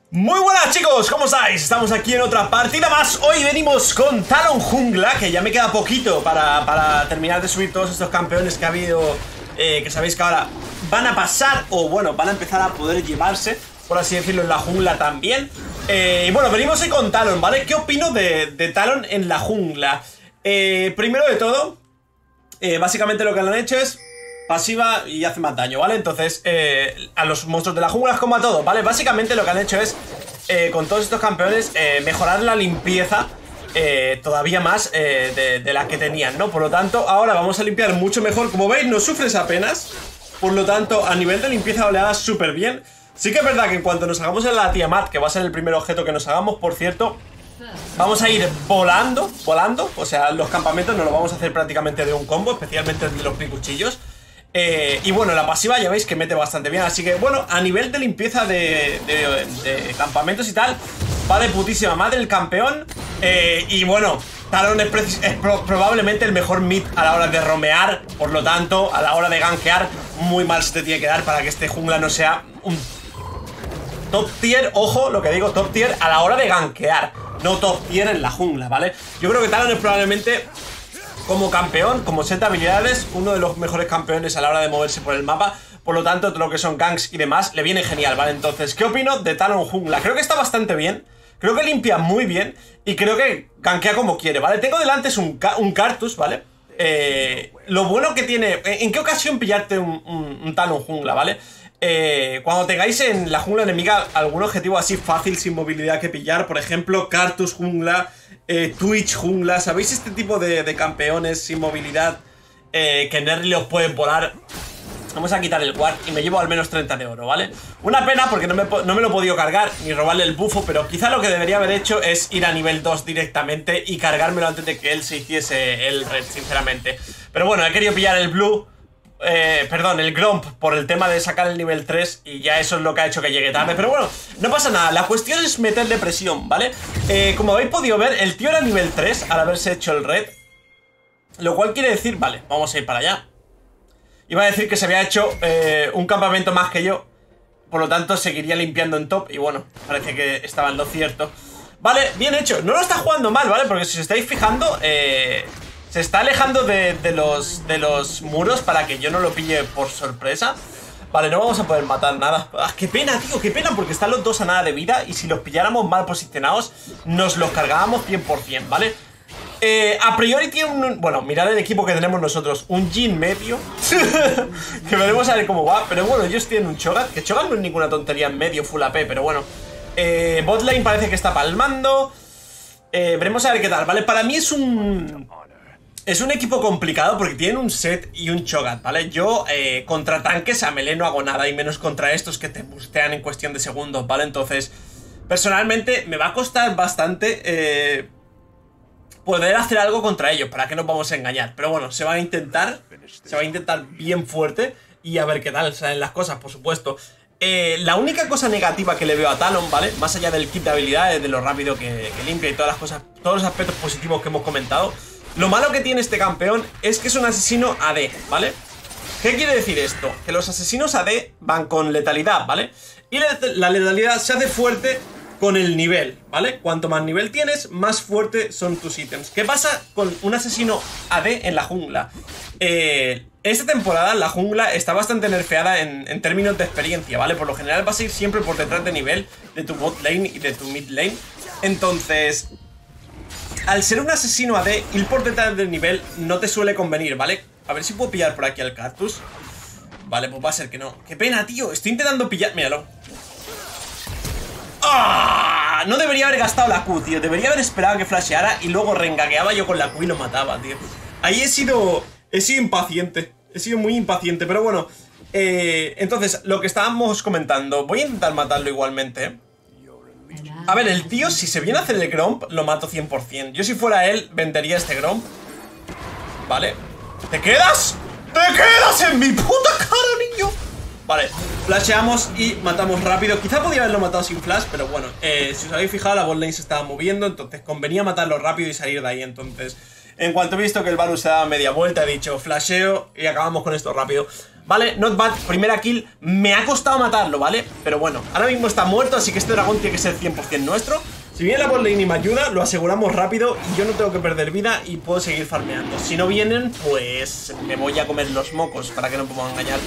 Muy buenas chicos, ¿cómo estáis? Estamos aquí en otra partida más. Hoy venimos con Talon Jungla, que ya me queda poquito para terminar de subir todos estos campeones que ha habido, que sabéis que ahora van a pasar, o bueno, van a empezar a poder llevarse, por así decirlo, en la jungla también. Y bueno, venimos hoy con Talon, ¿vale? ¿Qué opino de Talon en la jungla? Primero de todo, básicamente lo que han hecho es pasiva y hace más daño, ¿vale? Entonces, a los monstruos de la jungla es como a todos, ¿vale? Básicamente lo que han hecho es, con todos estos campeones, mejorar la limpieza todavía más de la que tenían, ¿no? Por lo tanto, ahora vamos a limpiar mucho mejor. Como veis, no sufres apenas. Por lo tanto, a nivel de limpieza oleada, súper bien. Sí que es verdad que en cuanto nos hagamos en la Tiamat, que va a ser el primer objeto que nos hagamos, por cierto, vamos a ir volando, o sea, los campamentos nos lo vamos a hacer prácticamente de un combo, especialmente de los picuchillos. Y bueno, la pasiva ya veis que mete bastante bien. Así que bueno, a nivel de limpieza de campamentos y tal, va de putísima madre el campeón. Y bueno, Talon es probablemente el mejor mid a la hora de romear. Por lo tanto, a la hora de gankear, muy mal se te tiene que dar para que este jungla no sea un top tier. Ojo, lo que digo, top tier a la hora de gankear, no top tier en la jungla, ¿vale? Yo creo que Talon es probablemente, como campeón, como set de habilidades, uno de los mejores campeones a la hora de moverse por el mapa. Por lo tanto, todo lo que son ganks y demás le viene genial, ¿vale? Entonces, ¿qué opino de Talon Jungla? Creo que está bastante bien, creo que limpia muy bien y creo que gankea como quiere, ¿vale? Tengo delante es un Karthus, ¿vale? Lo bueno que tiene... ¿En qué ocasión pillarte un Talon Jungla, ¿vale? Cuando tengáis en la jungla enemiga algún objetivo así fácil, sin movilidad que pillar, por ejemplo, Karthus Jungla, Twitch Jungla, ¿sabéis este tipo de campeones sin movilidad que Nerly os pueden volar? Vamos a quitar el ward y me llevo al menos 30 de oro, ¿vale? Una pena porque no me lo he podido cargar ni robarle el bufo, pero quizá lo que debería haber hecho es ir a nivel 2 directamente y cargármelo antes de que él se hiciese el red, sinceramente. Pero bueno, he querido pillar el blue, perdón, el Gromp por el tema de sacar el nivel 3 y ya eso es lo que ha hecho que llegue tarde. Pero bueno, no pasa nada, la cuestión es meterle presión, ¿vale? Como habéis podido ver, el tío era nivel 3 al haberse hecho el red, lo cual quiere decir, vale, vamos a ir para allá. Iba a decir que se había hecho un campamento más que yo, por lo tanto seguiría limpiando en top. Y bueno, parece que estaba en lo cierto. Vale, bien hecho, no lo está jugando mal, ¿vale? Porque si os estáis fijando, se está alejando de los muros para que yo no lo pille por sorpresa. Vale, no vamos a poder matar nada. ¡Ah, qué pena, tío! ¡Qué pena! Porque están los dos a nada de vida y si los pilláramos mal posicionados, nos los cargábamos 100%, ¿vale? A priori tiene un... Bueno, mirad el equipo que tenemos nosotros. Un Jhin medio que veremos a ver cómo va. Pero bueno, ellos tienen un Cho'Gath, que Cho'Gath no es ninguna tontería en medio, full AP. Pero bueno, botlane parece que está palmando. Veremos a ver qué tal, ¿vale? Para mí es un equipo complicado porque tienen un Set y un Cho'Gath, ¿vale? Yo contra tanques a melee no hago nada, y menos contra estos que te bustean en cuestión de segundos, ¿vale? Entonces, personalmente me va a costar bastante poder hacer algo contra ellos, para que nos vamos a engañar. Pero bueno, se va a intentar bien fuerte y a ver qué tal salen las cosas, por supuesto. La única cosa negativa que le veo a Talon, ¿vale? Más allá del kit de habilidades, de lo rápido que limpia y todas las cosas, todos los aspectos positivos que hemos comentado, lo malo que tiene este campeón es que es un asesino AD, ¿vale? ¿Qué quiere decir esto? Que los asesinos AD van con letalidad, ¿vale? Y la letalidad se hace fuerte con el nivel, ¿vale? Cuanto más nivel tienes, más fuerte son tus ítems. ¿Qué pasa con un asesino AD en la jungla? Esta temporada la jungla está bastante nerfeada en términos de experiencia, ¿vale? Por lo general vas a ir siempre por detrás de nivel de tu bot lane y de tu mid lane. Entonces, al ser un asesino AD, ir por detrás del nivel no te suele convenir, ¿vale? A ver si puedo pillar por aquí al Karthus. Vale, pues va a ser que no. ¡Qué pena, tío! Estoy intentando pillar... Míralo. ¡Ah! No debería haber gastado la Q, tío. Debería haber esperado a que flasheara y luego rengagueaba yo con la Q y lo mataba, tío. Ahí he sido impaciente. He sido muy impaciente, pero bueno. Entonces, lo que estábamos comentando, voy a intentar matarlo igualmente, ¿eh? A ver, el tío, si se viene a hacer el Gromp, lo mato 100%. Yo si fuera él, vendería este Gromp. Vale. ¿Te quedas? ¡Te quedas en mi puta cara, niño! Vale, flasheamos y matamos rápido. Quizá podía haberlo matado sin flash, pero bueno, si os habéis fijado, la botlane se estaba moviendo, entonces convenía matarlo rápido y salir de ahí. Entonces, en cuanto he visto que el Varus se daba media vuelta, he dicho flasheo y acabamos con esto rápido. ¿vale? Not bad, primera kill. Me ha costado matarlo, ¿vale? Pero bueno, ahora mismo está muerto, así que este dragón tiene que ser 100% nuestro. Si viene la botlane y me ayuda, lo aseguramos rápido y yo no tengo que perder vida y puedo seguir farmeando. Si no vienen, pues me voy a comer los mocos, para que no me puedan engañar.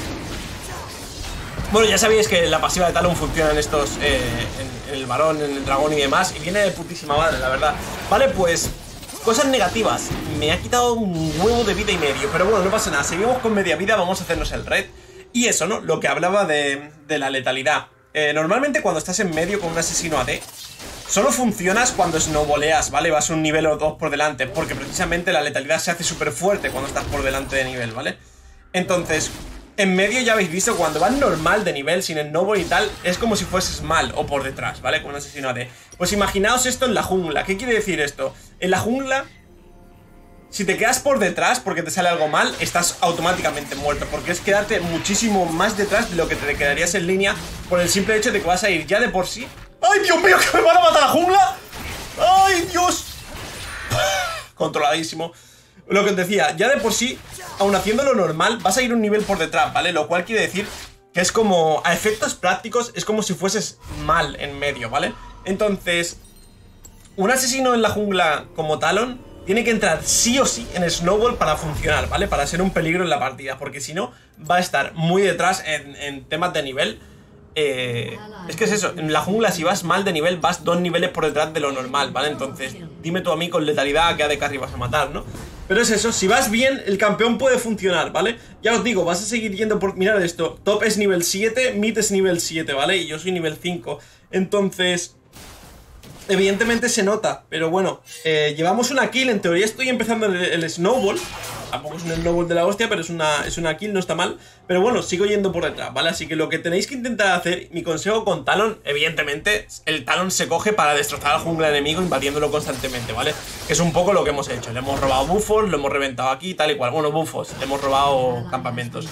Bueno, ya sabéis que la pasiva de Talon funciona en estos, en el varón, en el dragón y demás, y viene de putísima madre, la verdad. Vale, pues, cosas negativas. Me ha quitado un huevo de vida y medio, pero bueno, no pasa nada. Seguimos con media vida, vamos a hacernos el red. Y eso, ¿no? Lo que hablaba de la letalidad. Normalmente cuando estás en medio con un asesino AD, solo funcionas cuando snowboleas, ¿vale? Vas un nivel o dos por delante, porque precisamente la letalidad se hace súper fuerte cuando estás por delante de nivel, ¿vale? Entonces, en medio ya habéis visto, cuando vas normal de nivel, sin snowball y tal, es como si fueses mal o por detrás, ¿vale? Con un asesino AD. Pues imaginaos esto en la jungla. ¿Qué quiere decir esto? En la jungla, si te quedas por detrás porque te sale algo mal, estás automáticamente muerto, porque es quedarte muchísimo más detrás de lo que te quedarías en línea, por el simple hecho de que vas a ir ya de por sí. ¡Ay, Dios mío, que me van a matar la jungla! ¡Ay, Dios! Controladísimo. Lo que os decía, ya de por sí, aun haciéndolo normal, vas a ir un nivel por detrás, ¿vale? Lo cual quiere decir que es como, a efectos prácticos, es como si fueses mal en medio, ¿vale? Entonces, un asesino en la jungla como Talon tiene que entrar sí o sí en Snowball para funcionar, ¿vale? Para ser un peligro en la partida, porque si no, va a estar muy detrás en temas de nivel. Es que es eso, en la jungla si vas mal de nivel, vas 2 niveles por detrás de lo normal, ¿vale? Entonces, dime tú a mí con letalidad que a de carry vas a matar, ¿no? Pero es eso, si vas bien, el campeón puede funcionar, ¿vale? Ya os digo, vas a seguir yendo por... Mirad esto, top es nivel 7, mid es nivel 7, ¿vale? Y yo soy nivel 5, entonces... Evidentemente se nota, pero bueno, llevamos una kill, en teoría estoy empezando el snowball. Tampoco es un snowball de la hostia, pero es una kill, no está mal. Pero bueno, sigo yendo por detrás, ¿vale? Así que lo que tenéis que intentar hacer, mi consejo con Talon, evidentemente, el Talon se coge para destrozar al jungla enemigo invadiéndolo constantemente, ¿vale? Que es un poco lo que hemos hecho, le hemos robado buffos, lo hemos reventado aquí, tal y cual. Bueno, buffos, le hemos robado campamentos.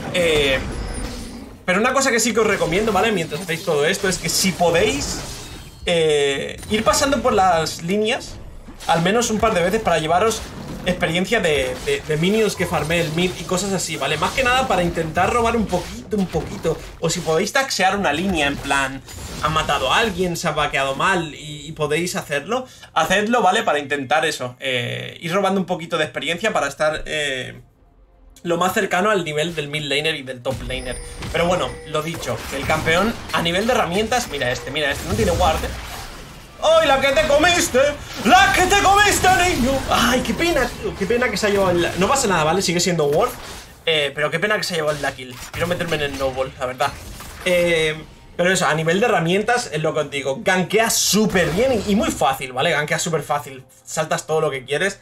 Pero una cosa que sí que os recomiendo, ¿vale? Mientras hacéis todo esto, es que si podéis... ir pasando por las líneas al menos un par de veces para llevaros experiencia de minions que farmé el mid y cosas así, ¿vale? Más que nada para intentar robar un poquito. O si podéis taxear una línea en plan, han matado a alguien, se ha vaqueado mal y podéis hacerlo, hacedlo, ¿vale? Para intentar eso, ir robando un poquito de experiencia para estar... lo más cercano al nivel del mid laner y del top laner. Pero bueno, lo dicho, el campeón a nivel de herramientas, mira este, no tiene ward. ¡Ay, la que te comiste! ¡La que te comiste, niño! ¡Ay, qué pena, tío! Qué pena que se ha llevado el... No pasa nada, ¿vale? Sigue siendo ward, pero qué pena que se ha llevado el kill. Quiero meterme en el snowball, la verdad. Pero eso, a nivel de herramientas, es lo que os digo. Gankeas súper bien y muy fácil, ¿vale? Gankeas súper fácil. Saltas todo lo que quieres.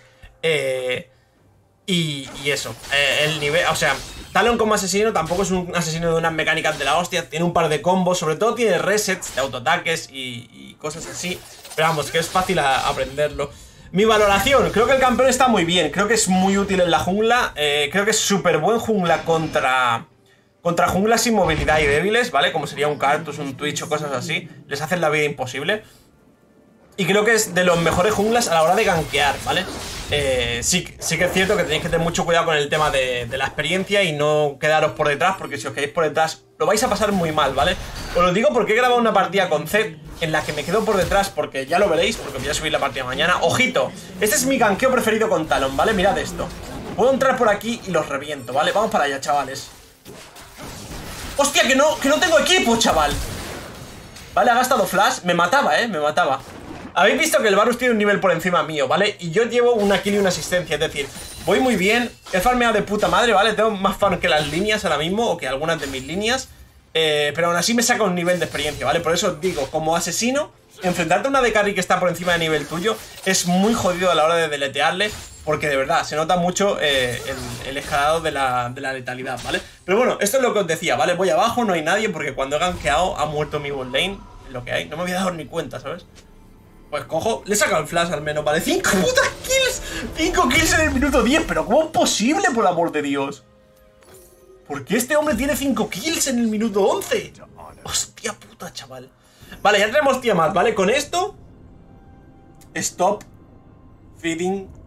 Y eso, el nivel, o sea, Talon como asesino tampoco es un asesino de unas mecánicas de la hostia. Tiene un par de combos, sobre todo tiene resets de autoataques y cosas así. Pero vamos, que es fácil aprenderlo. Mi valoración, creo que el campeón está muy bien. Creo que es muy útil en la jungla. Creo que es súper buen jungla contra junglas sin movilidad y débiles, ¿vale? Como sería un Cartus, un Twitch o cosas así. Les hacen la vida imposible. Y creo que es de los mejores junglas a la hora de gankear, ¿vale? Sí que es cierto que tenéis que tener mucho cuidado con el tema de la experiencia y no quedaros por detrás, porque si os quedáis por detrás lo vais a pasar muy mal, ¿vale? Os lo digo porque he grabado una partida con Zed en la que me quedo por detrás, porque ya lo veréis, porque voy a subir la partida mañana. ¡Ojito! Este es mi gankeo preferido con Talon, ¿vale? Mirad esto. Puedo entrar por aquí y los reviento, ¿vale? Vamos para allá, chavales. ¡Hostia, que no tengo equipo, chaval! Vale, ha gastado flash. Me mataba, me mataba. Habéis visto que el Varus tiene un nivel por encima mío, ¿vale? Y yo llevo una kill y una asistencia, es decir, voy muy bien, he farmeado de puta madre, ¿vale? Tengo más farm que las líneas ahora mismo, o que algunas de mis líneas, pero aún así me saca un nivel de experiencia, ¿vale? Por eso os digo, como asesino, enfrentarte a una de carry que está por encima de nivel tuyo es muy jodido a la hora de deletearle, porque de verdad, se nota mucho el escalado de la letalidad, ¿vale? Pero bueno, esto es lo que os decía, ¿vale? Voy abajo, no hay nadie, porque cuando he gankeado ha muerto mi bot lane, es lo que hay, no me había dado ni cuenta, ¿sabes? Pues cojo, le he sacado el flash al menos, ¿vale? 5 putas kills, 5 kills en el minuto 10. Pero ¿cómo es posible, por amor de Dios? ¿Por qué este hombre tiene 5 kills en el minuto 11? Hostia puta, chaval. Vale, ya tenemos tiamat, ¿vale? Con esto, stop feeding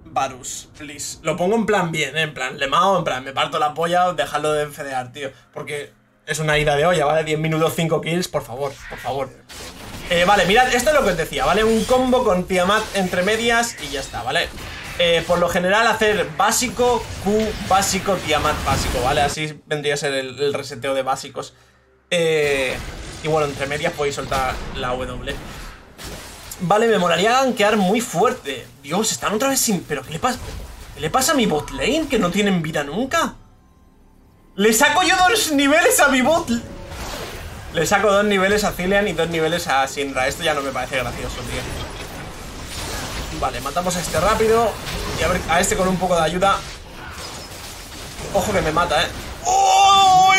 Varus, please. Lo pongo en plan bien, en plan lemao, en plan me parto la polla, dejadlo de fedear, tío. Porque es una ida de olla, ¿vale? 10 minutos, 5 kills, por favor, por favor. Vale, mirad, esto es lo que os decía, ¿vale? Un combo con Tiamat entre medias y ya está, ¿vale? Por lo general hacer básico, Q, básico, Tiamat, básico, ¿vale? Así vendría a ser el reseteo de básicos. Y bueno, entre medias podéis soltar la W. Vale, me molaría gankear muy fuerte. Dios, están otra vez sin... ¿Pero qué le pasa? ¿Qué le pasa a mi bot lane? ¿Que no tienen vida nunca? Le saco yo 2 niveles a mi bot. Le saco 2 niveles a Zilean y 2 niveles a Syndra. Esto ya no me parece gracioso, tío. Vale, matamos a este rápido. Y a ver, a este con un poco de ayuda. Ojo que me mata, ¡Oh!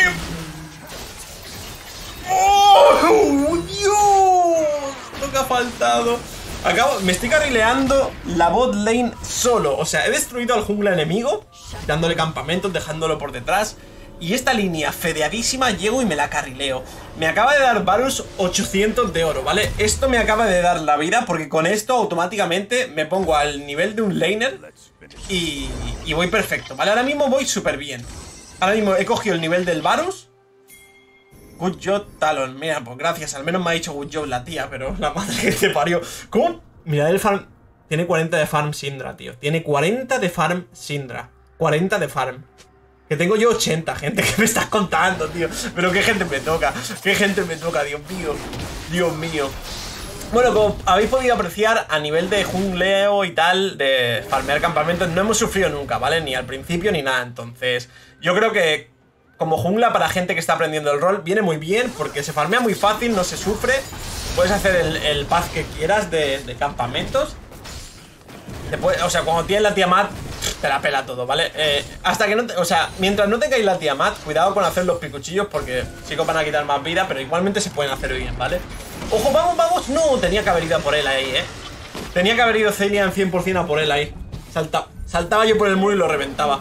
¡Oh! ¡Dios! Lo que ha faltado. Me estoy carrileando la bot lane solo. O sea, he destruido al jungla enemigo, dándole campamentos, dejándolo por detrás. Y esta línea fedeadísima llego y me la carrileo. Me acaba de dar Varus 800 de oro, ¿vale? Esto me acaba de dar la vida porque con esto automáticamente me pongo al nivel de un laner y voy perfecto, ¿vale? Ahora mismo voy súper bien. Ahora mismo he cogido el nivel del Varus. Good job, Talon. Mira, pues gracias. Al menos me ha dicho good job la tía, pero la madre que te parió. ¿Cómo? Mirad el farm. Tiene 40 de farm Syndra, tío. Tiene 40 de farm Syndra. 40 de farm. Que tengo yo 80, gente. ¿Qué me estás contando, tío? Pero qué gente me toca. Qué gente me toca, Dios mío. Dios mío. Bueno, como habéis podido apreciar, a nivel de jungleo y tal, de farmear campamentos, no hemos sufrido nunca, ¿vale? Ni al principio ni nada. Entonces, yo creo que como jungla para gente que está aprendiendo el rol viene muy bien porque se farmea muy fácil, no se sufre. Puedes hacer el path que quieras de campamentos. O sea, cuando tienes la Tiamat, te la pela todo, ¿vale? Hasta que no o sea, mientras no tengáis la Tiamat, cuidado con hacer los picuchillos porque sí que os van a quitar más vida, pero igualmente se pueden hacer bien, ¿vale? ¡Ojo, vamos, vamos! No, tenía que haber ido a por él ahí, Tenía que haber ido Zilean 100% a por él ahí. Saltaba yo por el muro y lo reventaba.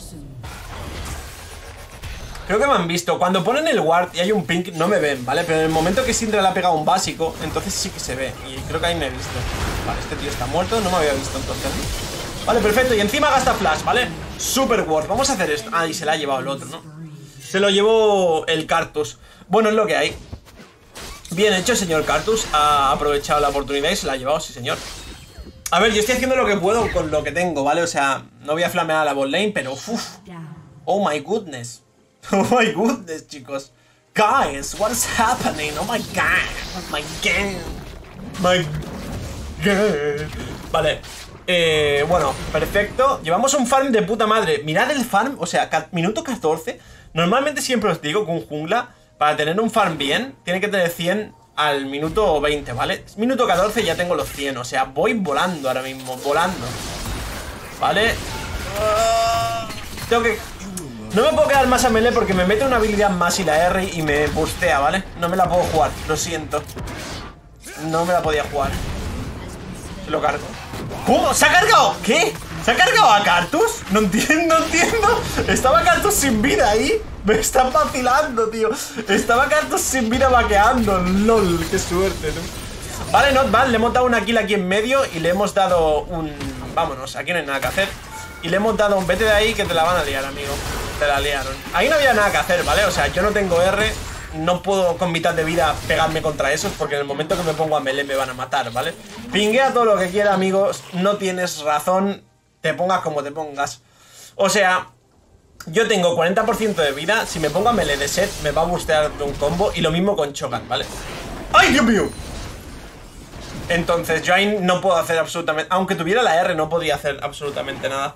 Creo que me han visto. Cuando ponen el ward y hay un ping, no me ven, ¿vale? Pero en el momento que Syndra le ha pegado un básico, entonces sí que se ve. Y creo que ahí me he visto. Vale, este tío está muerto. No me había visto entonces. Vale, perfecto. Y encima gasta flash, ¿vale? Super ward. Vamos a hacer esto. Ah, y se la ha llevado el otro, ¿no? Se lo llevó el Cartus. Bueno, es lo que hay. Bien hecho, señor Cartus. Ha aprovechado la oportunidad y se la ha llevado, sí, señor. A ver, yo estoy haciendo lo que puedo con lo que tengo, ¿vale? O sea, no voy a flamear a la bot lane, pero uff. Oh my goodness. Oh my goodness, chicos. Guys, what is happening? Oh my god. Oh my god. My god. Vale. Bueno, perfecto. Llevamos un farm de puta madre. Mirad el farm, o sea, minuto 14. Normalmente siempre os digo que un jungla, para tener un farm bien, tiene que tener 100 al minuto 20, ¿vale? Minuto 14 ya tengo los 100, o sea, voy volando ahora mismo, volando. ¿Vale? Tengo que... No me puedo quedar más a melee porque me mete una habilidad más y la R y me bustea, ¿vale? No me la puedo jugar, lo siento. No me la podía jugar. Se lo cargo. ¿Cómo? ¿Se ha cargado? ¿Qué? ¿Se ha cargado a Cartus? No entiendo, no entiendo. Estaba Cartus sin vida ahí. Me están vacilando, tío. Estaba Cartus sin vida vaqueando. LOL, qué suerte, ¿no? Vale, not bad. Le hemos dado una kill aquí en medio y le hemos dado un... Vámonos, aquí no hay nada que hacer. Y le hemos dado un vete de ahí que te la van a liar, amigo. Te la liaron. Ahí no había nada que hacer, ¿vale? O sea, yo no tengo R. No puedo con mitad de vida pegarme contra esos porque en el momento que me pongo a melee me van a matar, ¿vale? Pinguea todo lo que quiera, amigos. No tienes razón. Te pongas como te pongas. O sea, yo tengo 40% de vida. Si me pongo a melee de set me va a bustear de un combo. Y lo mismo con Cho'Gath, ¿vale? ¡Ay, Dios mío! Entonces yo ahí no puedo hacer absolutamente... Aunque tuviera la R no podría hacer absolutamente nada.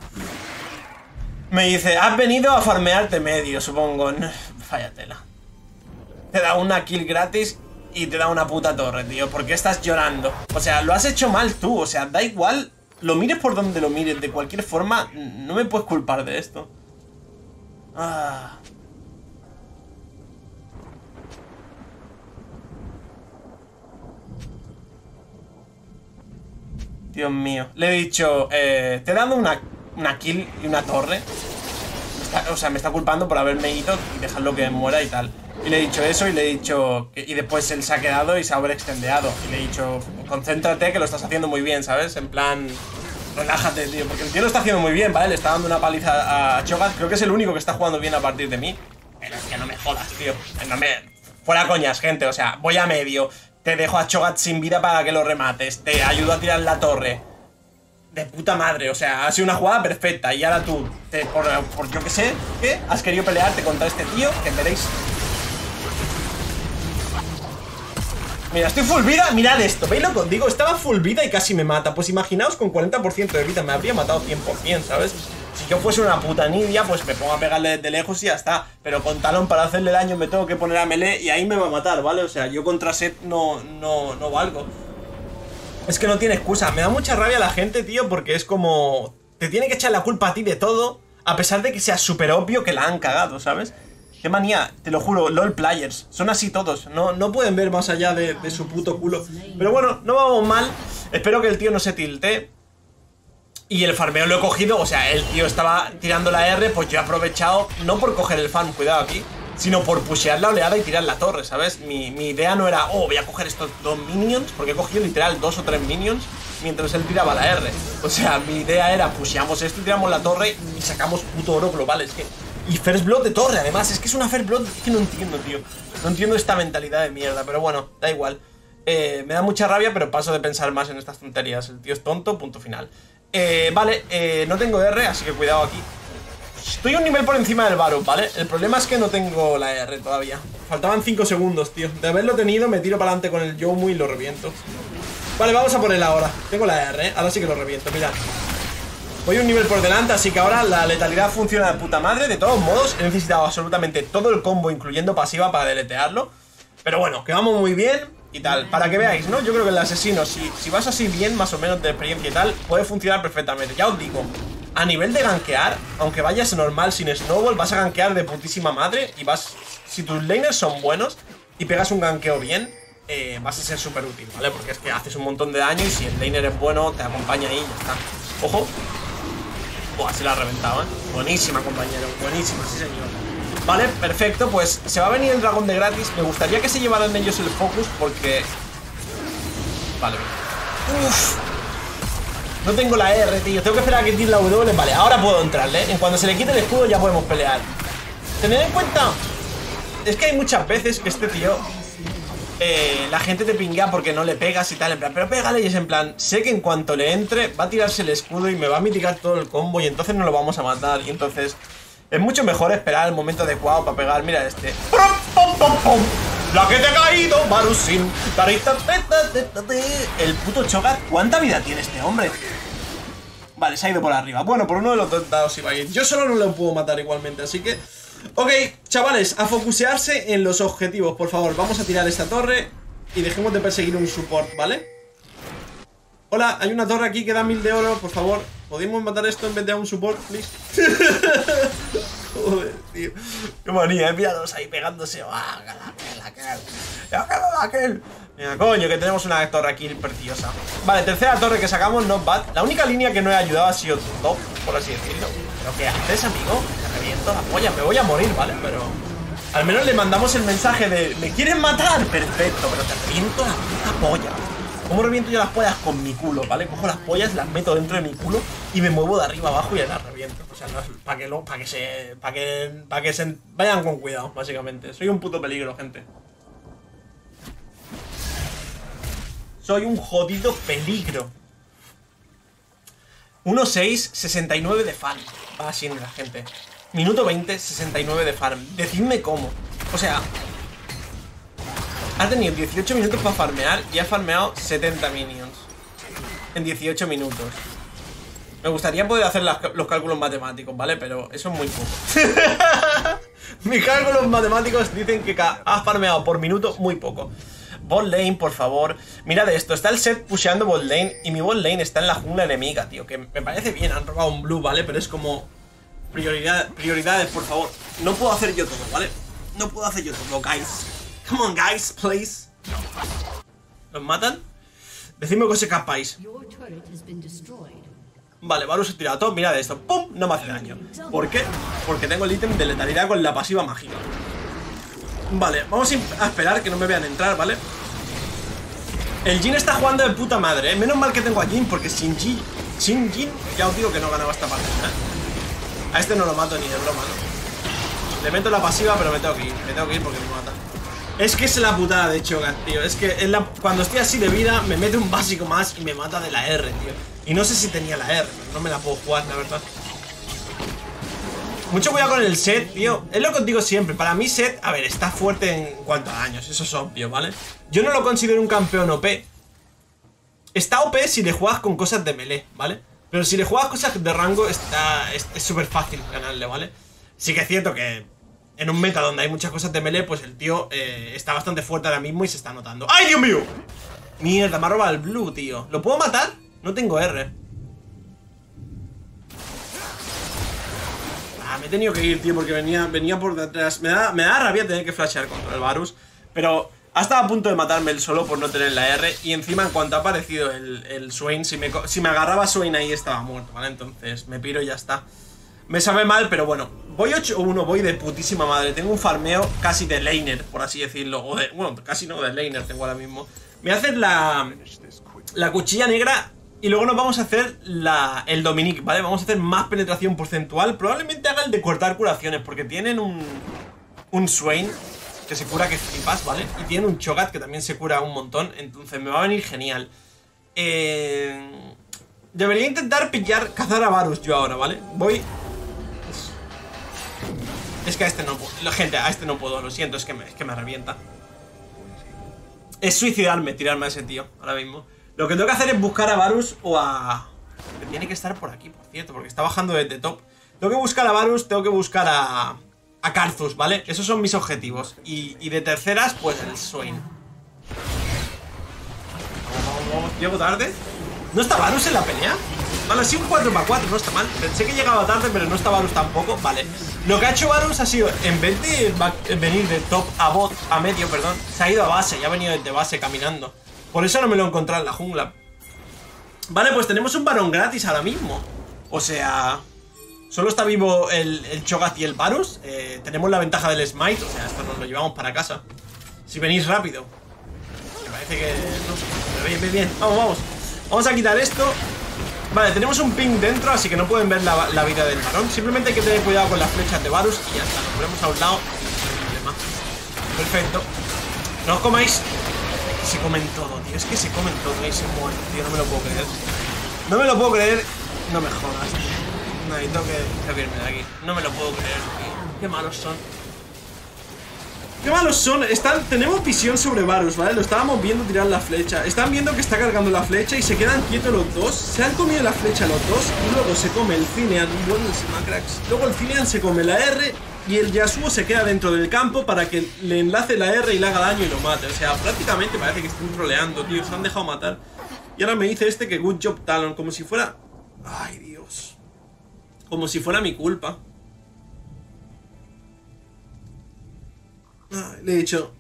Me dice, has venido a farmearte medio, supongo. Fállatela. Te da una kill gratis y te da una puta torre, tío. ¿Por qué estás llorando? O sea, lo has hecho mal tú. O sea, da igual. Lo mires por donde lo mires. De cualquier forma, no me puedes culpar de esto. Ah... Dios mío. Le he dicho, te he dado una kill y una torre. O sea, me está culpando por haberme ido y dejarlo que muera y tal. Y le he dicho eso y le he dicho... Y después él se ha quedado y se ha overextendeado. Y le he dicho, concéntrate que lo estás haciendo muy bien, ¿sabes? En plan, relájate, tío, porque el tío lo está haciendo muy bien, ¿vale? Le está dando una paliza a Cho'Gath. Creo que es el único que está jugando bien a partir de mí. Pero es que no me jodas, tío. Fuera coñas, gente, o sea, voy a medio. Te dejo a Cho'Gath sin vida para que lo remates. Te ayudo a tirar la torre. De puta madre, o sea, ha sido una jugada perfecta. Y ahora tú, por yo que sé, ¿qué? Has querido pelearte contra este tío, que veréis. Mira, estoy full vida, mirad esto. ¿Veis lo que os digo? Estaba full vida y casi me mata. Pues imaginaos con 40% de vida, me habría matado 100%, ¿sabes? Si yo fuese una puta nidia, pues me pongo a pegarle desde lejos y ya está. Pero con Talon para hacerle daño me tengo que poner a melee y ahí me va a matar, ¿vale? O sea, yo contra Sett no valgo. Es que no tiene excusa. Me da mucha rabia la gente, tío, porque es como... Te tiene que echar la culpa a ti de todo, a pesar de que sea súper obvio que la han cagado, ¿sabes? Qué manía, te lo juro, LOL players. Son así todos, no pueden ver más allá de su puto culo. Pero bueno, no vamos mal. Espero que el tío no se tilte. Y el farmeo lo he cogido, o sea, el tío estaba tirando la R, pues yo he aprovechado, no por coger el farm, cuidado aquí, sino por pushear la oleada y tirar la torre, ¿sabes? Mi idea no era, voy a coger estos 2 minions, porque he cogido literal 2 o 3 minions mientras él tiraba la R. O sea, mi idea era, pusheamos esto y tiramos la torre y sacamos puto oro global, es que... Y first blood de torre, además, es que es una first blood, es que no entiendo, tío. No entiendo esta mentalidad de mierda, pero bueno, da igual. Me da mucha rabia, pero paso de pensar más en estas tonterías. El tío es tonto, punto final. Vale, no tengo R, así que cuidado aquí. Estoy un nivel por encima del Varus, ¿vale? El problema es que no tengo la R todavía. Faltaban 5 segundos, tío. De haberlo tenido, me tiro para adelante con el Youmuuu y lo reviento. Vale, vamos a por él ahora. Tengo la R, ¿eh? Ahora sí que lo reviento, mirad. Voy un nivel por delante, así que ahora la letalidad funciona de puta madre. De todos modos, he necesitado absolutamente todo el combo, incluyendo pasiva, para deletearlo. Pero bueno, que vamos muy bien y tal. Para que veáis, ¿no? Yo creo que el asesino, si vas así bien, más o menos de experiencia y tal, puede funcionar perfectamente. Ya os digo, a nivel de gankear, aunque vayas normal sin snowball, vas a gankear de putísima madre. Y vas, si tus laners son buenos y pegas un gankeo bien, vas a ser súper útil, ¿vale? Porque es que haces un montón de daño y si el laner es bueno, te acompaña ahí y ya está. Ojo. Buah, se la ha reventado, ¿eh? Buenísima, compañero, buenísima, sí señor. Vale, perfecto, pues se va a venir el dragón de gratis. Me gustaría que se llevaran ellos el focus porque... Vale. Uff. No tengo la R, tío. Tengo que esperar a que tire la W. Vale, ahora puedo entrarle, ¿eh? En cuanto se le quite el escudo ya podemos pelear. Tened en cuenta... Es que hay muchas veces que este tío... la gente te pinguea porque no le pegas y tal, en plan, pero pégale, y es en plan, sé que en cuanto le entre va a tirarse el escudo y me va a mitigar todo el combo y entonces no lo vamos a matar. Y entonces es mucho mejor esperar el momento adecuado para pegar. Mira este. ¡Pum, pum, pum! ¡La que te ha caído, Barusin! El puto Cho'Gath, ¿cuánta vida tiene este hombre? Vale, se ha ido por arriba. Bueno, por uno de los dos dados iba a ir. Yo solo no lo puedo matar igualmente, así que... Ok, chavales, a focusearse en los objetivos, por favor. Vamos a tirar esta torre y dejemos de perseguir un support, ¿vale? Hola, hay una torre aquí que da 1000 de oro, por favor. ¿Podemos matar esto en vez de a un support, please? Joder, tío. Qué manía, míralos ahí pegándose. ¡Ah, aquel! Mira, coño, que tenemos una torre aquí preciosa. Vale, tercera torre que sacamos, not bad. La única línea que no he ayudado ha sido top, por así decirlo. ¿Pero qué haces, amigo? Te reviento la polla, me voy a morir, ¿vale? Pero... al menos le mandamos el mensaje de... ¿me quieren matar? Perfecto, pero te reviento la puta polla. ¿Cómo reviento yo las pollas? Con mi culo, ¿vale? Cojo las pollas, las meto dentro de mi culo y me muevo de arriba abajo y las reviento. O sea, no es para que se vayan con cuidado, básicamente. Soy un puto peligro, gente. Soy un jodido peligro. 1.6, 69 de farm. Va así la gente. Minuto 20, 69 de farm. Decidme cómo. O sea... ha tenido 18 minutos para farmear y ha farmeado 70 minions en 18 minutos. Me gustaría poder hacer los cálculos matemáticos, ¿vale? Pero eso es muy poco. Mis cálculos matemáticos dicen que ha farmeado por minuto muy poco. Bot lane, por favor. Mirad esto, está el Sett pusheando bot lane y mi bot lane está en la jungla enemiga, tío. Que me parece bien, han robado un blue, ¿vale? Pero es como... prioridades, por favor. No puedo hacer yo todo, ¿vale? No puedo hacer yo todo, guys. Come on, guys, please. ¿Los matan? Decidme que os escapáis. Vale, Varus ha tirado todo. Mirad esto. ¡Pum! No me hace daño. ¿Por qué? Porque tengo el ítem de letalidad con la pasiva mágica. Vale, vamos a esperar que no me vean entrar, ¿vale? El Jhin está jugando de puta madre, ¿eh? Menos mal que tengo a Jhin, porque sin Jhin Shin Jin, ya os digo que no ganaba esta partida, ¿eh? A este no lo mato ni de broma, ¿no? Le meto la pasiva, pero me tengo que ir porque me mata. Es que es la putada de Cho'Gath, tío. Es que cuando estoy así de vida, me mete un básico más y me mata de la R, tío. Y no sé si tenía la R, no me la puedo jugar, la verdad. Mucho cuidado con el Seth, tío. Es lo que os digo siempre. Para mí Seth, a ver, está fuerte en cuanto a daños. Eso es obvio, ¿vale? Yo no lo considero un campeón OP. Está OP si le juegas con cosas de melee, ¿vale? Pero si le juegas cosas de rango, es súper fácil ganarle, ¿vale? Sí que es cierto que en un meta donde hay muchas cosas de melee, pues el tío está bastante fuerte ahora mismo y se está notando. ¡Ay, Dios mío! Mierda, me ha robado el blue, tío. ¿Lo puedo matar? No tengo R. Me he tenido que ir, tío, porque venía por detrás. Me da rabia tener que flashear contra el Varus. Pero ha estado a punto de matarme él solo por no tener la R. Y encima, en cuanto ha aparecido el Swain, si me agarraba Swain ahí estaba muerto, ¿vale? Entonces me piro y ya está. Me sabe mal, pero bueno. Voy 8-1, voy de putísima madre. Tengo un farmeo casi de laner, por así decirlo. Bueno, casi no, de laner tengo ahora mismo. Me voy a hacer la cuchilla negra. Y luego nos vamos a hacer el Dominic, ¿vale? Vamos a hacer más penetración porcentual. Probablemente haga el de cortar curaciones, porque tienen un Swain que se cura que flipas, ¿vale? Y tienen un Cho'Gath que también se cura un montón. Entonces me va a venir genial. Debería intentar cazar a Varus yo ahora, ¿vale? Voy... Es que a este no puedo. Gente, a este no puedo, lo siento, es que me revienta. Es suicidarme, tirarme a ese tío ahora mismo. Lo que tengo que hacer es buscar a Varus o a... Que tiene que estar por aquí, por cierto, porque está bajando desde top. Tengo que buscar a Varus, tengo que buscar a Karthus, ¿vale? Esos son mis objetivos. Y de terceras, pues el Swain. Vamos. ¿Llego tarde? ¿No está Varus en la pelea? Vale, sí, un 4x4, no está mal. Pensé que llegaba tarde, pero no está Varus tampoco. Vale. Lo que ha hecho Varus ha sido, en vez de venir de top a medio, perdón, se ha ido a base y ha venido desde base caminando. Por eso no me lo he encontrado en la jungla. Vale, pues tenemos un varón gratis ahora mismo. O sea, solo está vivo el Cho'Gath y el Varus. Tenemos la ventaja del Smite. O sea, esto nos lo llevamos para casa. Si venís rápido. Me parece que... No sé, bien. Vamos. Vamos a quitar esto. Vale, tenemos un ping dentro, así que no pueden ver la vida del varón. Simplemente hay que tener cuidado con las flechas de Varus y ya está. Nos ponemos a un lado. No hay problema. Perfecto. No os comáis... Se comen todo, tío. Es que se comen todo y se mueren, tío. No me lo puedo creer. No me lo puedo creer. No me jodas. No, tengo que salirme de aquí. No me lo puedo creer, tío. Qué malos son. Qué malos son. Tenemos visión sobre Varus, ¿vale? Lo estábamos viendo tirar la flecha. Están viendo que está cargando la flecha y se quedan quietos los dos. Se han comido la flecha los dos. Y luego se come el Zilean. Buenísima, cracks. Luego el Zilean se come la R. Y el Yasuo se queda dentro del campo para que le enlace la R y le haga daño y lo mate. O sea, prácticamente parece que están troleando, tío. Se han dejado matar. Y ahora me dice este que good job Talon. Como si fuera... Ay, Dios. Como si fuera mi culpa. Ay, le he dicho...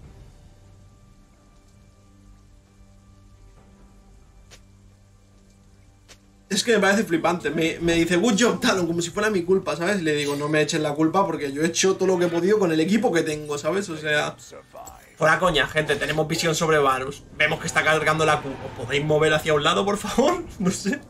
Es que me parece flipante. Me dice good job Talon, como si fuera mi culpa, ¿sabes? Y le digo, no me echen la culpa porque yo he hecho todo lo que he podido con el equipo que tengo, ¿sabes? O sea... Fuera coña, gente, tenemos visión sobre Varus. Vemos que está cargando la Q. ¿Os podéis mover hacia un lado, por favor? No sé.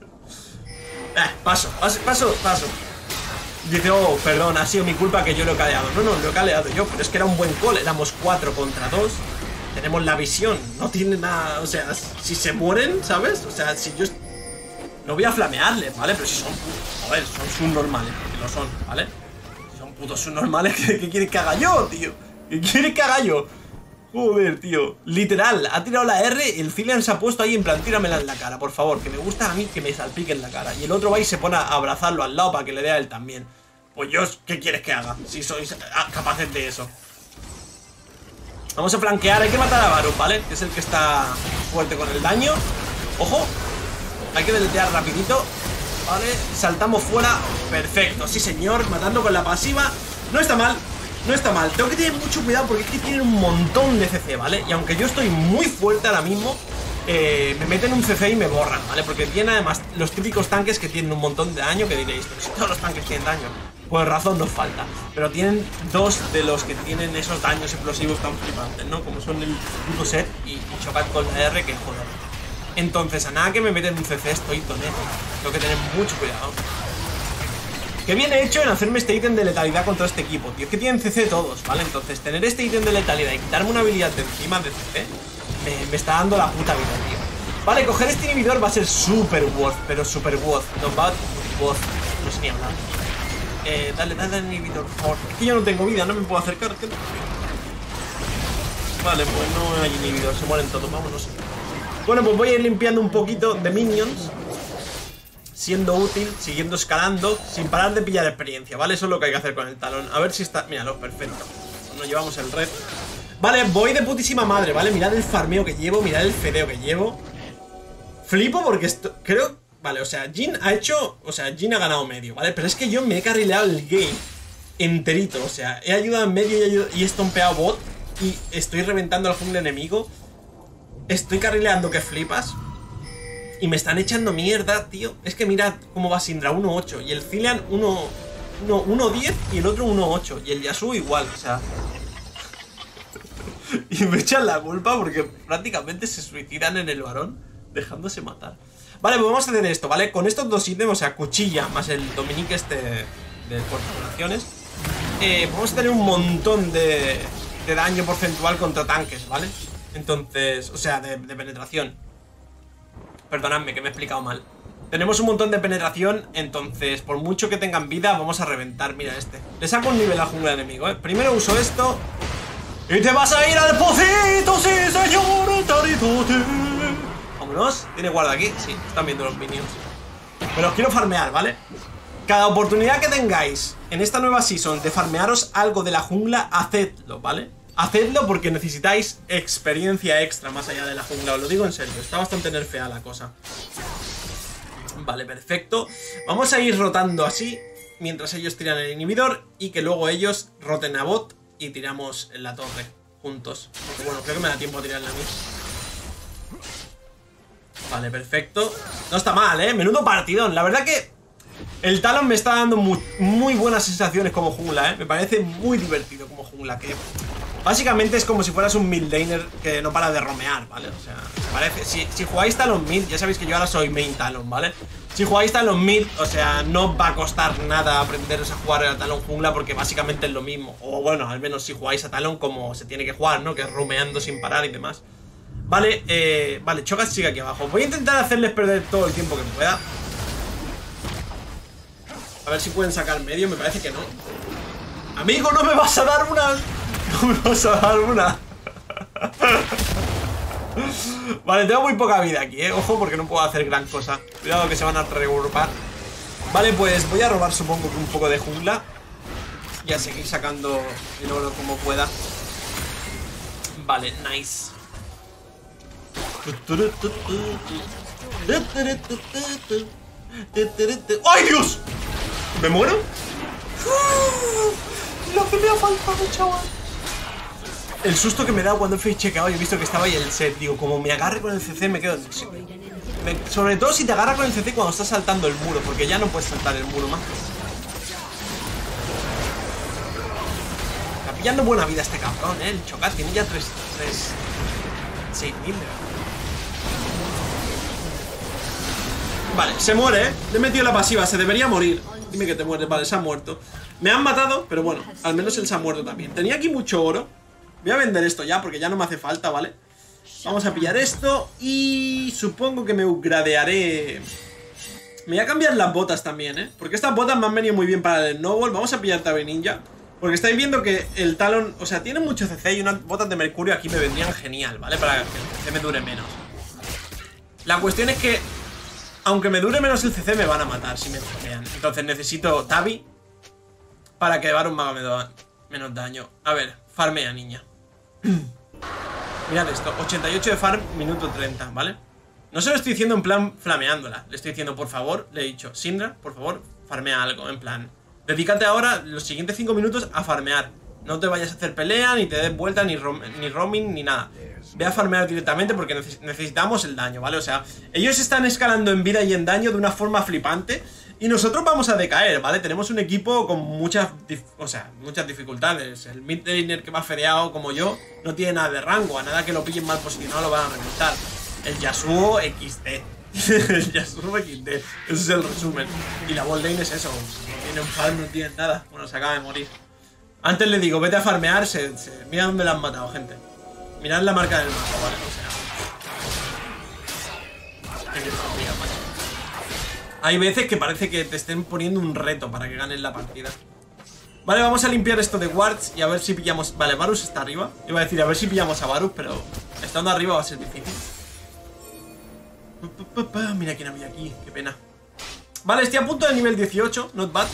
Paso. Dice, oh, perdón, ha sido mi culpa que yo lo he caleado. No, lo he caleado yo, pero es que era un buen call. Éramos 4 contra 2. Tenemos la visión. No tiene nada... O sea, si se mueren, ¿sabes? O sea, si yo... No voy a flamearles, ¿vale? Pero si son... Joder, son subnormales, porque lo son, ¿vale? Si son putos subnormales, ¿qué quieres que haga yo, tío? ¿Qué quieres que haga yo? Joder, tío. Literal, ha tirado la R, el Zilean se ha puesto ahí en plan, tíramela en la cara, por favor. Que me gusta a mí que me salpique en la cara. Y el otro va y se pone a abrazarlo al lado para que le dé a él también. Pues yo, ¿qué quieres que haga? Si sois capaces de eso. Vamos a flanquear, hay que matar a Varus, ¿vale? Que es el que está fuerte con el daño. ¡Ojo! Hay que deletear rapidito. Vale, saltamos fuera. Perfecto, sí señor, matando con la pasiva. No está mal, no está mal. Tengo que tener mucho cuidado porque es que tienen un montón de CC, ¿vale? Y aunque yo estoy muy fuerte ahora mismo, me meten un CC y me borran, ¿vale? Porque tienen además los típicos tanques que tienen un montón de daño. Que diréis, pero si todos los tanques tienen daño. Pues razón nos falta. Pero tienen 2 de los que tienen esos daños explosivos tan flipantes, ¿no? Como son el puto Seth y Cho'Gath con la R, que joder. Entonces, a nada que me meten un CC estoy toneto. Tengo que tener mucho cuidado. Qué bien he hecho en hacerme este ítem de letalidad contra este equipo, tío. Es que tienen CC todos, ¿vale? Entonces, tener este ítem de letalidad y quitarme una habilidad de encima de CC me está dando la puta vida, tío. Vale, coger este inhibidor va a ser super worth, pero super worth. No va worth. No sé ni hablar. Dale al inhibidor, por favor. Es que yo no tengo vida, no me puedo acercar. Vale, pues no hay inhibidor, se mueren todos, vámonos. Bueno, pues voy a ir limpiando un poquito de minions, siendo útil, siguiendo escalando, sin parar de pillar experiencia, ¿vale? Eso es lo que hay que hacer con el talón. A ver si está... Míralo, perfecto. Nos llevamos el red. Vale, voy de putísima madre, ¿vale? Mirad el farmeo que llevo, mirad el fedeo que llevo. Flipo porque esto... Creo... Vale, o sea, Jhin ha hecho... O sea, Jhin ha ganado medio, ¿vale? Pero es que yo me he carrileado el game enterito. O sea, he ayudado en medio y he estompeado bot. Y estoy reventando al jungle enemigo. Estoy carrileando que flipas. Y me están echando mierda, tío. Es que mirad cómo va Syndra, 1-8. Y el Zilean 1-10 y el otro 1-8. Y el Yasuo igual, o sea... Y me echan la culpa porque prácticamente se suicidan en el varón, dejándose matar. Vale, pues vamos a hacer esto, ¿vale? Con estos dos ítems, o sea, cuchilla más el Dominique este de corporaciones, vamos a tener un montón de daño porcentual contra tanques, ¿vale? Entonces, o sea, de penetración. Perdonadme que me he explicado mal. Tenemos un montón de penetración, entonces por mucho que tengan vida vamos a reventar. Mira este, le saco un nivel al jungla enemigo, ¿eh? Primero uso esto y te vas a ir al pocito, sí señor, taritote. Vámonos, ¿tiene guarda aquí? Sí, están viendo los minions. Pero os quiero farmear, ¿vale? Cada oportunidad que tengáis en esta nueva season de farmearos algo de la jungla, hacedlo, ¿vale? Hacedlo porque necesitáis experiencia extra más allá de la jungla, os lo digo en serio, está bastante nerfeada la cosa. Vale, perfecto. Vamos a ir rotando así mientras ellos tiran el inhibidor y que luego ellos roten a bot y tiramos en la torre juntos. Porque bueno, creo que me da tiempo a tirarla a mí. Vale, perfecto. No está mal, ¿eh? Menudo partidón. La verdad que el Talon me está dando muy buenas sensaciones como jungla, ¿eh? Me parece muy divertido como jungla, que básicamente es como si fueras un mid laner que no para de romear, ¿vale? O sea, parece... Si jugáis Talon mid, ya sabéis que yo ahora soy main Talon, ¿vale? Si jugáis Talon mid, o sea, no va a costar nada aprenderos a jugar a Talon jungla porque básicamente es lo mismo. O bueno, al menos si jugáis a Talon como se tiene que jugar, ¿no? Que es romeando sin parar y demás. Vale, vale, Cho'Gath sigue aquí abajo. Voy a intentar hacerles perder todo el tiempo que pueda. A ver si pueden sacar medio, me parece que no. Amigo, no me vas a dar una... No me vas a dar una. Vale, tengo muy poca vida aquí, ojo, porque no puedo hacer gran cosa. Cuidado que se van a regrupar. Vale, pues voy a robar supongo que un poco de jungla y a seguir sacando el oro como pueda. Vale, nice. ¡Ay, Dios! ¿Me muero? Lo que me ha faltado, chaval. El susto que me he dado cuando he face-checkado y he visto que estaba ahí el set. Digo, como me agarre con el CC me quedo en sitio. Sobre todo si te agarra con el CC cuando estás saltando el muro, porque ya no puedes saltar el muro más. Está pillando buena vida este cabrón, el Cho'Gath tiene ya 6.000. Vale, se muere, le he metido la pasiva, se debería morir. Dime que te mueres, vale, se ha muerto. Me han matado, pero bueno, al menos él se ha muerto también. Tenía aquí mucho oro. Voy a vender esto ya, porque ya no me hace falta, ¿vale? Vamos a pillar esto y supongo que me upgradearé. Me voy a cambiar las botas también, ¿eh? Porque estas botas me han venido muy bien para el snowball. Vamos a pillar Tabe Ninja, porque estáis viendo que el Talon, o sea, tiene mucho CC y unas botas de mercurio aquí me vendrían genial, ¿vale? Para que el CC me dure menos. La cuestión es que aunque me dure menos el CC me van a matar si me farmean. Entonces necesito Tabi para que Baron me haga menos daño. A ver, farmea, niña. Mirad esto, 88 de farm, minuto 30, ¿vale? No se lo estoy diciendo en plan flameándola. Le estoy diciendo, por favor, le he dicho, Syndra, por favor, farmea algo, en plan dedícate ahora los siguientes 5 minutos a farmear. No te vayas a hacer pelea, ni te des vuelta, ni roaming, ni nada. Ve a farmear directamente porque necesitamos el daño, ¿vale? O sea, ellos están escalando en vida y en daño de una forma flipante y nosotros vamos a decaer, ¿vale? Tenemos un equipo con muchas dificultades. El mid laner que va fedeado como yo no tiene nada de rango. A nada que lo pillen mal posicionado lo van a reventar. El Yasuo XD. El Yasuo XD. Ese es el resumen. Y la bot lane es eso. No tienen farm, no tienen nada. Bueno, se acaba de morir. Antes le digo, vete a farmear. Mira dónde la han matado, gente. Mirad la marca del mapa, ¿vale? O sea. Hay veces que parece que te estén poniendo un reto para que ganes la partida. Vale, vamos a limpiar esto de wards y a ver si pillamos... Vale, Varus está arriba. Iba a decir, a ver si pillamos a Varus, pero estando arriba va a ser difícil. Mira quién había aquí, qué pena. Vale, estoy a punto de nivel 18, not bad.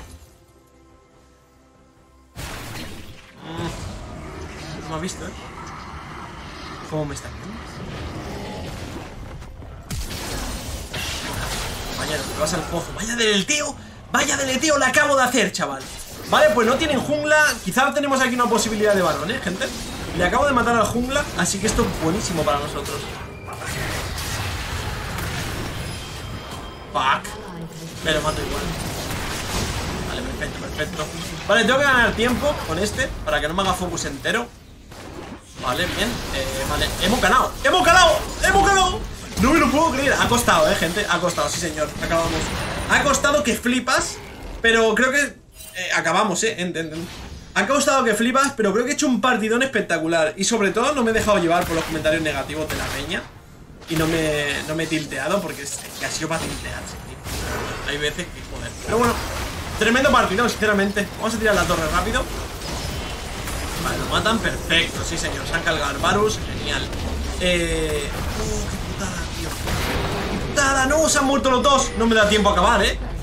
No me ha visto, ¿Cómo me está viendo? Compañero, te vas al pozo. Vaya deleteo, la acabo de hacer, chaval. Vale, pues no tienen jungla. Quizá tenemos aquí una posibilidad de varón, gente. Le acabo de matar al jungla, así que esto es buenísimo para nosotros. Fuck. Me lo mato igual. Vale, perfecto, perfecto. Vale, tengo que ganar tiempo con este para que no me haga focus entero. Vale, bien. Vale, hemos ganado. ¡Hemos ganado! ¡Hemos ganado! No me lo puedo creer. Ha costado, gente. Ha costado, sí señor. Acabamos. Ha costado que flipas. Pero creo que... acabamos, Ha costado que flipas, pero creo que he hecho un partidón espectacular. Y sobre todo no me he dejado llevar por los comentarios negativos de la peña. Y no me he tilteado porque es que ha sido para tiltearse, tío. Hay veces que joder. Pero bueno, tremendo partido, sinceramente. Vamos a tirar la torre rápido. Vale, lo matan, perfecto, sí señor. Se han cargado Varus, genial. Qué putada, tío. Qué putada, no, se han muerto los dos. No me da tiempo a acabar,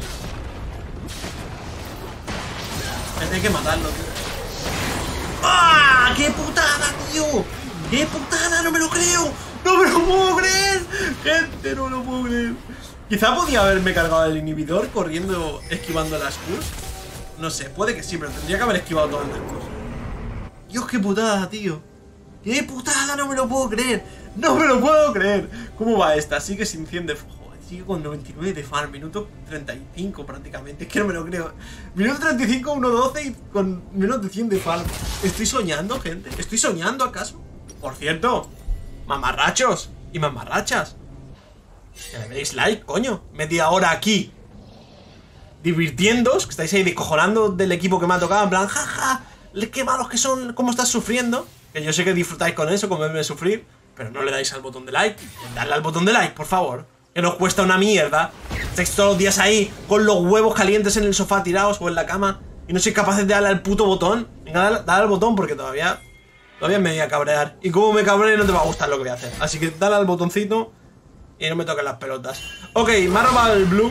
Hay que matarlo, tío. ¡Ah! ¡Qué putada, tío! ¡Qué putada! ¡No me lo creo! ¡No me lo puedo creer! Gente, no me lo puedo creer. Quizá podía haberme cargado el inhibidor corriendo, esquivando las Qs. No sé, puede que sí, pero tendría que haber esquivado todas las Qs. Dios, qué putada, tío. ¡Qué putada! ¡No me lo puedo creer! ¡No me lo puedo creer! ¿Cómo va esta? Sigue sin 100 de... Joder, sigue con 99 de farm. Minuto 35 prácticamente. Es que no me lo creo. Minuto 35, 1.12 y con menos de 100 de farm. ¿Estoy soñando, gente? ¿Estoy soñando acaso? Por cierto, mamarrachos y mamarrachas, que le deis like, coño. Media hora aquí divirtiéndoos, que estáis ahí descojonando del equipo que me ha tocado. En plan, jaja, qué malos que son, cómo estás sufriendo. Que yo sé que disfrutáis con eso, con verme sufrir. Pero no le dais al botón de like. Dadle al botón de like, por favor. Que nos cuesta una mierda. Estáis todos los días ahí con los huevos calientes en el sofá tirados o en la cama y no sois capaces de darle al puto botón. Venga, dale al botón porque todavía me voy a cabrear. Y como me cabree no te va a gustar lo que voy a hacer. Así que dale al botoncito y no me toquen las pelotas. Ok, me ha robado el blue.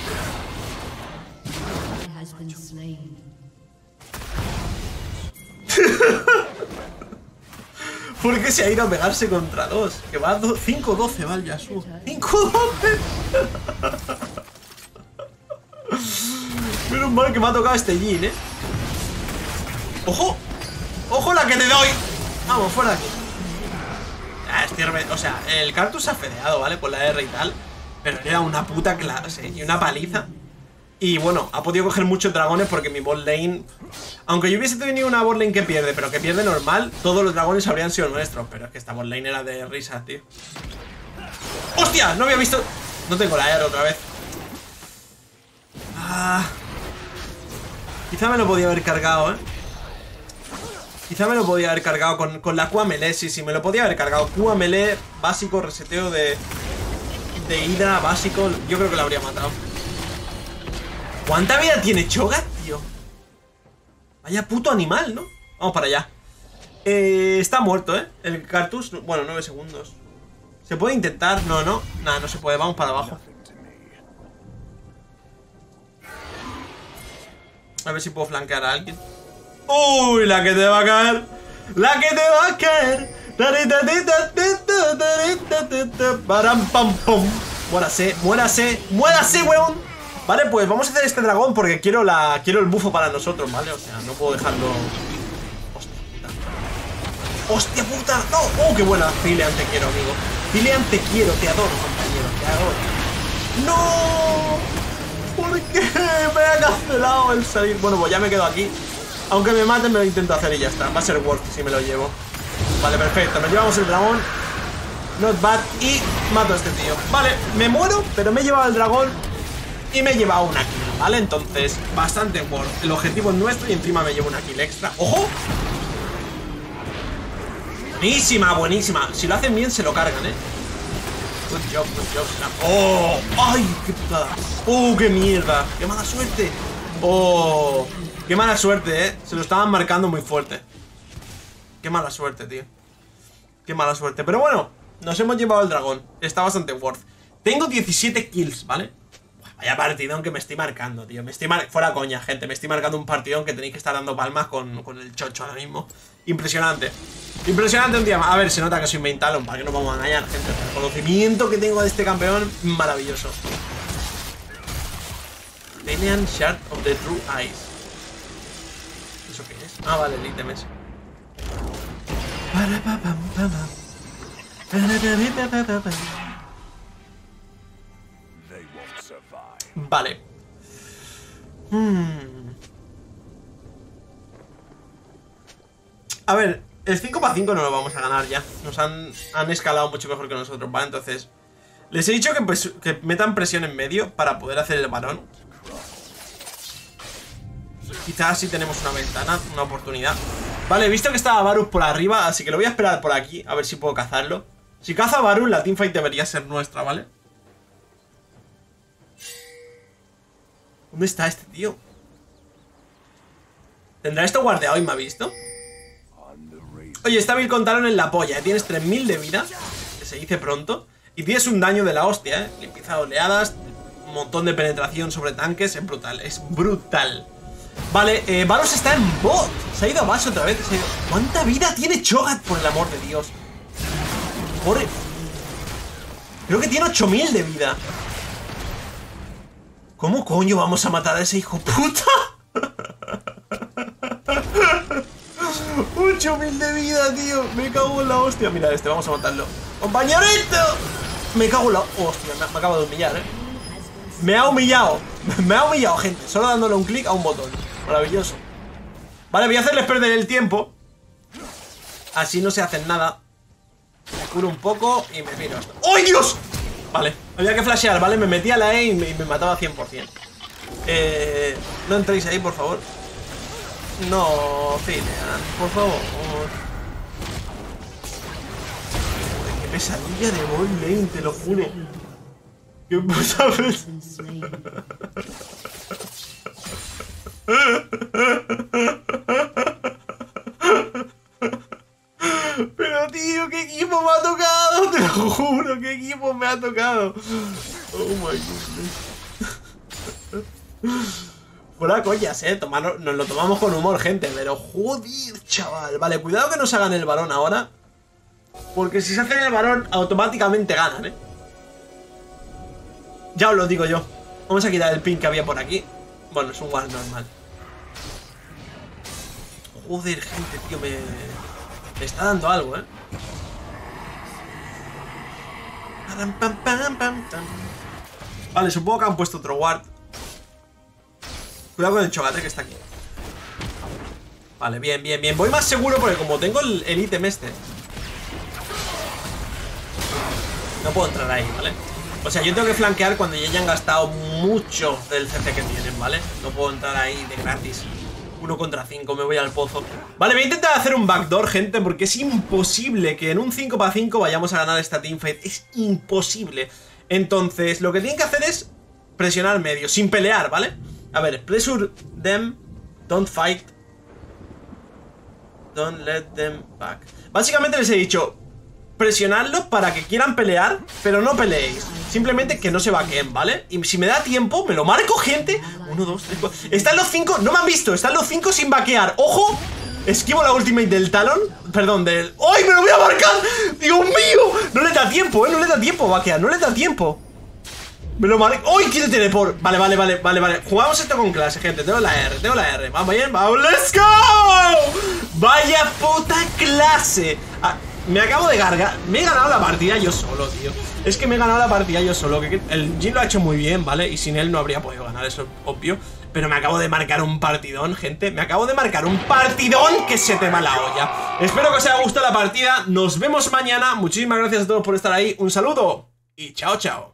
¿Por qué se ha ido a pegarse contra dos? Que va 5-12, va el Yasuo. 5-12. Menos mal que me ha tocado este Jhin, ¡Ojo! ¡Ojo la que te doy! Vamos, fuera de aquí. O sea, el Cartus se ha fedeado, ¿vale? Con la R y tal. Pero era una puta clase y una paliza. Y bueno, ha podido coger muchos dragones porque mi bot lane... Aunque yo hubiese tenido una bot lane que pierde, pero que pierde normal, todos los dragones habrían sido nuestros. Pero es que esta bot lane era de risa, tío. ¡Hostia! No había visto... No tengo la R otra vez. Quizá me lo podía haber cargado, Quizá me lo podía haber cargado con la Q melee. Sí, me lo podía haber cargado. Q melee básico, reseteo de Hydra básico. Yo creo que lo habría matado. ¿Cuánta vida tiene Cho'Gath, tío? Vaya puto animal, ¿no? Vamos para allá. Está muerto, el Cartus. Bueno, 9 segundos. ¿Se puede intentar? No. Nada, no se puede. Vamos para abajo. A ver si puedo flanquear a alguien. ¡Uy! La que te va a caer. La que te va a caer. Param, pam, pum. Muérase, weón. Vale, pues vamos a hacer este dragón porque quiero el bufo para nosotros, ¿vale? O sea, no puedo dejarlo... ¡Hostia puta! ¡No! ¡Oh, qué buena! Zilean, te quiero, amigo. Zilean, te quiero, te adoro, compañero, te adoro. ¡No! ¿Por qué? Me ha cancelado el salir. Bueno, pues ya me quedo aquí. Aunque me maten, me lo intento hacer y ya está. Va a ser worth si me lo llevo. Vale, perfecto. Nos llevamos el dragón. Not bad. Y mato a este tío. Vale, me muero, pero me he llevado el dragón y me he llevado una kill, ¿vale? Entonces, bastante worth. El objetivo es nuestro y encima me llevo una kill extra. ¡Ojo! Buenísima, buenísima. Si lo hacen bien, se lo cargan, ¿eh? Good job, good job. ¡Oh! ¡Ay, qué putada! ¡Oh, qué mierda! ¡Qué mala suerte! ¡Oh! ¡Qué mala suerte, eh! Se lo estaban marcando muy fuerte. ¡Qué mala suerte, tío! ¡Qué mala suerte! Pero bueno, nos hemos llevado el dragón. Está bastante worth. Tengo 17 kills, ¿vale? Vaya partidón que me estoy marcando, tío. Fuera coña, gente. Me estoy marcando un partidón que tenéis que estar dando palmas con el chocho ahora mismo. Impresionante. Impresionante un día más. A ver, se nota que soy main talon, para que no vamos a engañar, gente. El conocimiento que tengo de este campeón, maravilloso. Alien Shard of the True Eyes. ¿Eso qué es? Ah, vale, el ítem ese. Vale. A ver, el 5x5 no lo vamos a ganar ya. Nos han escalado mucho mejor que nosotros, ¿vale? Entonces, les he dicho que metan presión en medio para poder hacer el varón. Quizás así tenemos una ventana, una oportunidad. Vale, he visto que estaba Varus por arriba, así que lo voy a esperar por aquí, a ver si puedo cazarlo. Si caza a Varus, la teamfight debería ser nuestra, ¿vale? ¿Dónde está este tío? ¿Tendrá esto guardeado y me ha visto? Oye, está Bill con Talon en la polla, ¿eh? Tienes 3000 de vida, que se dice pronto. Y tienes un daño de la hostia, ¿eh? Limpieza de oleadas, un montón de penetración sobre tanques, es brutal, es brutal. Vale, Varus está en bot. Se ha ido a base otra vez. ¿Cuánta vida tiene Cho'Gath, por el amor de Dios? Pobre. Creo que tiene 8000 de vida. ¿Cómo coño vamos a matar a ese hijo puta? 8000 de vida, tío. Me cago en la hostia. Mira este, vamos a matarlo. ¡Compañerito! Me cago en la... Hostia, me acabo de humillar, Me ha humillado. Me ha humillado, gente. Solo dándole un clic a un botón. Maravilloso. Vale, voy a hacerles perder el tiempo. Así no se hacen nada. Me curo un poco y me miro esto. ¡Oh, Dios! Vale, había que flashear, ¿vale? Me metí a la E y me mataba 100%. No entréis ahí, por favor. No, Filian, por favor. Qué pesadilla de bot lane, te lo juro. ¿Qué pasa? Pero tío, ¿qué equipo me ha tocado? Te lo juro, ¿qué equipo me ha tocado? Oh my goodness. Fuera coñas, nos lo tomamos con humor, gente. Pero joder, chaval. Vale, cuidado que no se hagan el varón ahora. Porque si se hacen el varón, automáticamente ganan, Ya os lo digo yo. Vamos a quitar el pin que había por aquí. Bueno, es un ward normal. Joder, gente, tío, me está dando algo, Vale, supongo que han puesto otro ward. Cuidado con el Cho'Gath, que está aquí. Vale, bien, bien, bien. Voy más seguro porque como tengo el ítem este, no puedo entrar ahí, ¿vale? O sea, yo tengo que flanquear cuando ya hayan gastado mucho del CC que tienen, ¿vale? No puedo entrar ahí de gratis. 1 contra 5, me voy al pozo. Vale, voy a intentar hacer un backdoor, gente, porque es imposible que en un 5x5 vayamos a ganar esta teamfight. Es imposible. Entonces, lo que tienen que hacer es presionar medio, sin pelear, ¿vale? A ver, pressure them, don't fight, don't let them back. Básicamente les he dicho, presionadlos para que quieran pelear, pero no peleéis. Simplemente que no se vaqueen, ¿vale? Y si me da tiempo, me lo marco, gente. 1, 2, 3, 4. Están los 5, no me han visto, están los 5 sin vaquear. ¡Ojo! Esquivo la ultimate del Talon. Perdón, del... ¡Ay, me lo voy a marcar! ¡Dios mío! No le da tiempo, no le da tiempo a vaquear, no le da tiempo. Me lo marco. ¡Ay, quiere teleport! Vale, vale, vale, vale, vale. Jugamos esto con clase, gente. Tengo la R, tengo la R. Vamos bien, vamos. ¡Let's go! Vaya puta clase. Me acabo de cargar. Me he ganado la partida yo solo, tío. Es que me he ganado la partida yo solo. Que el Jhin lo ha hecho muy bien, ¿vale? Y sin él no habría podido ganar, eso es obvio. Pero me acabo de marcar un partidón, gente. Me acabo de marcar un partidón que se te va la olla. Espero que os haya gustado la partida. Nos vemos mañana. Muchísimas gracias a todos por estar ahí. Un saludo y chao, chao.